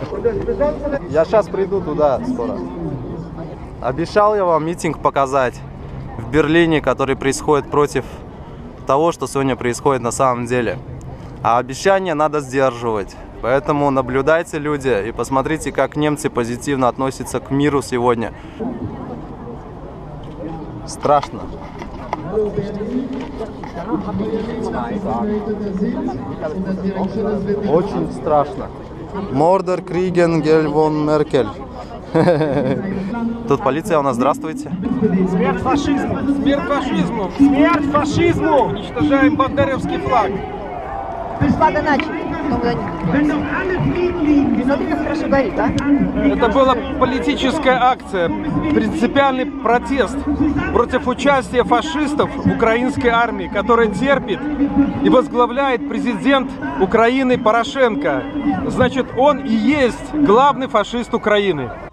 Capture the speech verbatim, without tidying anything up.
Я сейчас приду туда скоро. Обещал я вам митинг показать в Берлине, который происходит против того, что сегодня происходит на самом деле. А обещания надо сдерживать. Поэтому наблюдайте, люди, и посмотрите, как немцы позитивно относятся к миру сегодня. Страшно. Очень страшно. Мордер Криген Гельвон Меркель. Тут полиция у нас, здравствуйте. Смерть фашизму! Смерть фашизму! Смерть фашизму! Уничтожаем бандеровский флаг! Флага начали. Смотри, как хорошо горит, а? Это была политическая акция, принципиальный протест против участия фашистов в украинской армии, который терпит и возглавляет президент Украины Порошенко. Значит, он и есть главный фашист Украины.